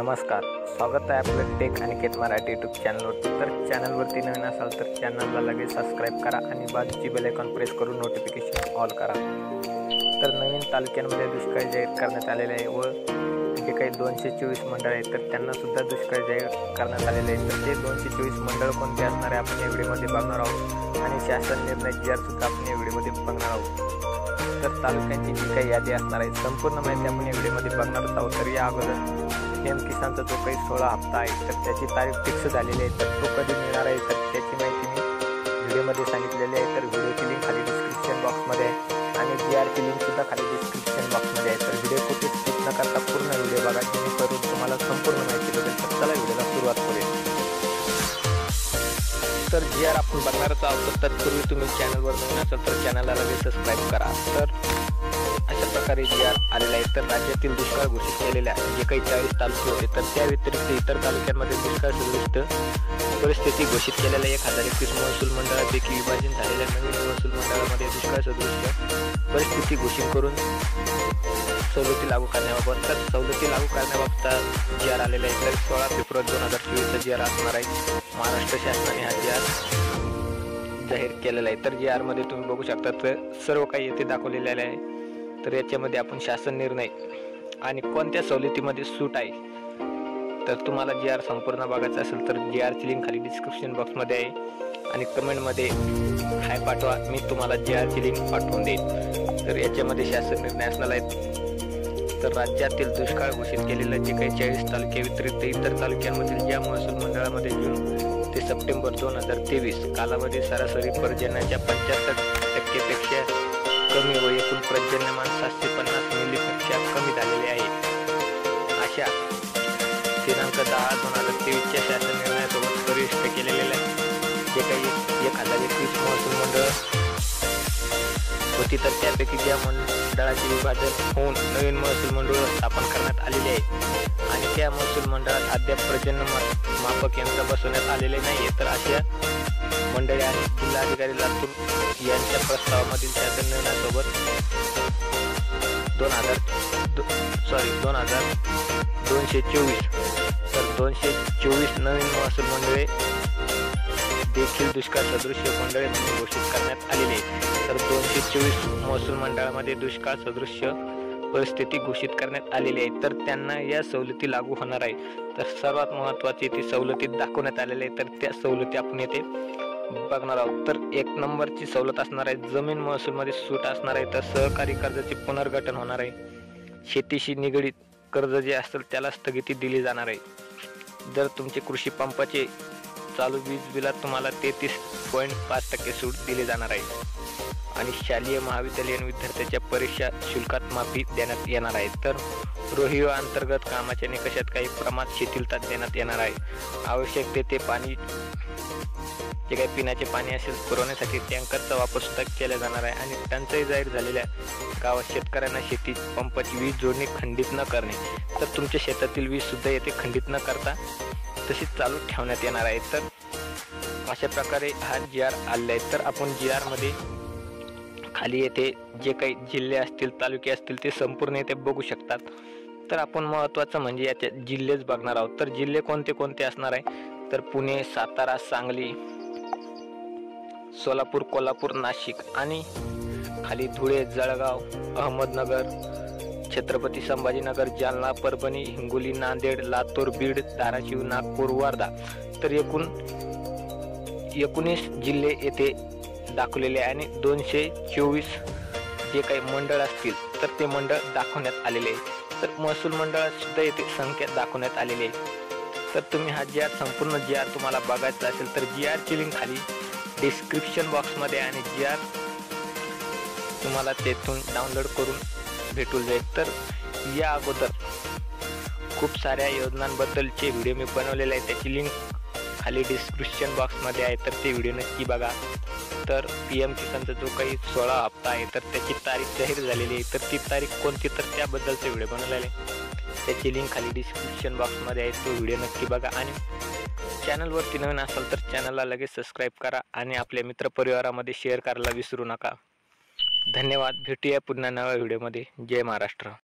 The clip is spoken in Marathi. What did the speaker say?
नमस्कार, स्वागत आहे आपलं टेक अनिकेत मराठी यूट्यूब चॅनलवर। तर चॅनलवरती नवीन असाल तर चॅनलला लगेच सबस्क्राईब करा आणि बाजूची बेल आयकॉन प्रेस करून नोटिफिकेशन ऑल करा। तर नवीन तालुक्यांमध्ये दुष्काळ जाहीर करण्यात आलेले आहे व जे काही 224 मंडळ आहेत तर त्यांना सुद्धा दुष्काळ जाहीर करण्यात आलेले आहे। तर ते 224 मंडळ कोणते असणार आहे आपण या व्हिडिओमध्ये बघणार आहोत आणि शासन निर्णय जी सुद्धा आपण या व्हिडिओमध्ये बघणार आहोत। तर तालुक्यांची जी काही यादी असणार आहे संपूर्ण माहिती आपण या व्हिडिओमध्ये बघणार आहोत। तर या अगोदर पीएम किसानचा जो काही 16 हप्ता आहे तर त्याची तारीख फिक्स झालेली आहे, तर तो कधी मिळणार आहे तर त्याची माहिती मी व्हिडिओमध्ये सांगितलेली आहे। तर व्हिडिओची लिंक खाली डिस्क्रिप्शन बॉक्समध्ये आहे आणि GRची लिंक सुद्धा खाली डिस्क्रिप्शन बॉक्समध्ये आहे। तर व्हिडिओ कुठे स्किप न करता पूर्ण व्हिडिओ बघा जेणेकरून तुम्हाला संपूर्ण माहिती भेटेल। तर चला व्हिडिओला सुरुवात करूया। तर GR आपण बघणारच आहोत, तत्पूर्वी तुम्ही चॅनलवर नवीन असाल तर चॅनलला लगेच सबस्क्राईब करा। तर अशा प्रकारे GR आलेला आहे। तर राज्यातील दुष्काळ घोषित केलेल्या जे काही 40 तालुके होते तर त्या व्यतिरिक्त इतर तालुक्यांमध्ये दुष्काळ सदृश परिस्थिती घोषित केलेल्या 1031 महसूल मंडळापैकी विभाजन झालेल्या नवीन महसूल मंडळामध्ये दुष्काळ सदृश परिस्थिती घोषित करून सवलती लागू करण्याबाबत सवलती लागू करण्याबाबत GR आलेला आहे। तर 16 फेब्रुवारी 2024 GR असणार आहे। महाराष्ट्र शासनाने हा GR जाहीर केलेला आहे। तर GR मध्ये तुम्ही बघू शकता तर सर्व काही येथे दाखवलेले आहे। तर याच्यामध्ये आपण शासन निर्णय आणि कोणत्या सवलतीमध्ये सूट आहे तर तुम्हाला GR संपूर्ण बघायचं असेल तर GRची लिंक खाली डिस्क्रिप्शन बॉक्समध्ये आहे आणि कमेंटमध्ये हाय पाठवा, मी तुम्हाला GRची लिंक पाठवून देईन। तर याच्यामध्ये शासन निर्णय असणार आहे। तर राज्यातील दुष्काळ घोषित केलेले जे काही 40 तालुके व्यतिरिक्त इतर तालुक्यांमधील ज्या महसूल मंडळामध्ये जून ते सप्टेंबर 2023 कालावधी सरासरी पर्जन्याच्या 75% कमी व एकूण पर्जन्यमान 750 मिलीपेक्षा कमी झालेले आहे। अशा दिनांक 10/2023 शासन निर्णयासोबत परिष्ट केलेल्या जे काही 1021 महसूल मंडळ होती तर त्यापैकी ज्या मंडळाचे विभाजन होऊन नवीन महसूल मंडळ स्थापन करण्यात आलेले आहे आणि त्या महसूल मंडळात अद्याप पर्जन्यमान मापक यंत्र बसवण्यात आलेले नाही तर अशा मंडळे आणि जिल्हाधिकारी लातूर यांच्या प्रस्तावामधील शासन निर्णयासोबत 2224 तर 224 नवीन महसूल मंडळे देखील दुष्काळ सदृश मंडळे म्हणून घोषित करण्यात आलेली आहे। तर 224 महसूल मंडळामध्ये दुष्काळ सदृश परिस्थिती घोषित करण्यात आलेली आहे तर त्यांना या सवलती लागू होणार आहे। तर सर्वात महत्त्वाची ती सवलती दाखवण्यात आलेली आहे। तर त्या सवलती आपण येथे बघणार आहोत। तर 1 नंबरची सवलत असणार आहे जमीन महसूल मध्ये सूट असणार आहे। तर सहकारी कर्जाचे पुनर्गठन होणार आहे। शेतीशी निगडीत कर्ज जे असेल त्याला स्थगिती दिली जाणार आहे। जर तुमचे कृषी पंपाचे चालू वीज बिलात तुम्हाला 33.5% सूट दिली जाणार आहे आणि शालेय महाविद्यालयीन विद्यार्थ्यांच्या परीक्षा शुल्कात माफी देण्यात येणार आहे। तर रोहिओ अंतर्गत कामाच्या निकषात काही प्रमाणात शिथिलता देण्यात येणार आहे। आवश्यक ते पाणी जे काही पिण्याचे पाणी असेल पुरवण्यासाठी टँकरचा वापर सुद्धा केला जाणार आहे आणि टंचाई जाहीर झालेल्या गावात शेतकऱ्यांना शेती पंपाची वीज जोडणी खंडित न करणे तर तुमच्या शेतातील वीज सुद्धा येथे खंडित न करता तशीच चालू ठेवण्यात येणार आहे। तर अशा प्रकारे हा GR आलेला आहे। तर आपण GR मध्ये खाली येथे जे काही जिल्हे असतील तालुके असतील ते संपूर्ण येथे बघू शकतात। तर आपण महत्त्वाचं म्हणजे याचे जिल्हेच बघणार आहोत। तर जिल्हे कोणते कोणते असणार आहे तर पुणे, सातारा, सांगली, सोलापूर, कोल्हापूर, नाशिक आणि खाली धुळे, जळगाव, अहमदनगर, छत्रपती संभाजीनगर, जालना, परभणी, हिंगोली, नांदेड, लातूर, बीड, धाराशिव, नागपूर, वर्धा तर एकूण 19 जिल्हे येथे दाखवलेले आहे आणि 224 जे काही मंडळ असतील तर ते मंडळ दाखवण्यात आलेले आहे। तर महसूल मंडळात सुद्धा येथे संख्या दाखवण्यात आलेली आहे। तर तुम्ही हा GR संपूर्ण GR तुम्हाला बघायचा असेल तर GRची लिंक खाली डिस्क्रिप्शन बॉक्समध्ये आणि GR तुम्हाला तेथून डाउनलोड करून भेटून जाईल। तर या अगोदर खूप साऱ्या योजनांबद्दलचे व्हिडिओ मी बनवलेले आहे, त्याची लिंक खाली डिस्क्रिप्शन बॉक्समध्ये आहे तर ते व्हिडिओ नक्की बघा। तर पीएम किसानचा जो काही 16 हप्ता आहे तर त्याची तारीख जाहीर झालेली आहे तर ती तारीख कोणती तर त्याबद्दलचे व्हिडिओ बनवलेले त्याची लिंक खाली डिस्क्रिप्शन बॉक्समध्ये आहे, तो व्हिडिओ नक्की बघा आणि चॅनलवरती नवीन असाल तर चॅनलला लगेच सबस्क्राईब करा आणि आपल्या मित्रपरिवारामध्ये शेअर करायला विसरू नका। धन्यवाद, भेटूया पुन्हा नव्या व्हिडिओमध्ये। जय महाराष्ट्र।